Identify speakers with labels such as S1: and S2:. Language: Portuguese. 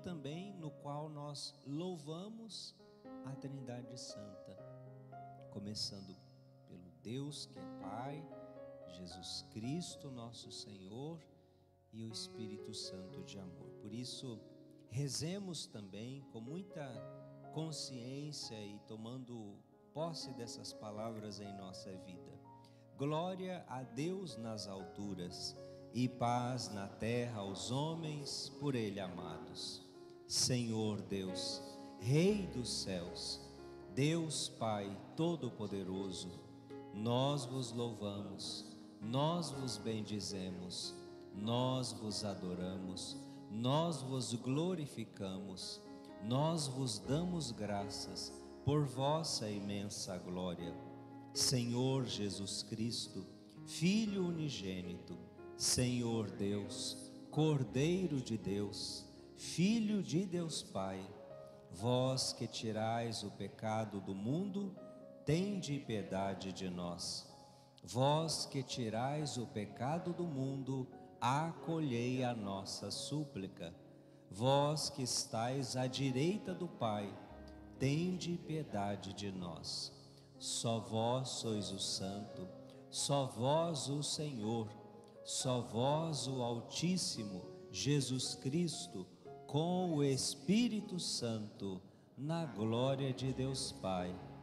S1: também no qual nós louvamos a Trindade Santa, começando pelo Deus que é Pai, Jesus Cristo, nosso Senhor, e o Espírito Santo de amor. Por isso, rezemos também com muita consciência e tomando posse dessas palavras em nossa vida. Glória a Deus nas alturas e paz na terra aos homens por Ele amados. Senhor Deus, Rei dos céus, Deus Pai Todo-Poderoso, nós vos louvamos, nós vos bendizemos, nós vos adoramos, nós vos glorificamos, nós vos damos graças por vossa imensa glória. Senhor Jesus Cristo, Filho unigênito, Senhor Deus, Cordeiro de Deus, Filho de Deus Pai, vós que tirais o pecado do mundo, tende piedade de nós. Vós que tirais o pecado do mundo, acolhei a nossa súplica. Vós que estais à direita do Pai, tende piedade de nós. Só vós sois o Santo, só vós o Senhor, só vós o Altíssimo, Jesus Cristo, com o Espírito Santo, na glória de Deus Pai.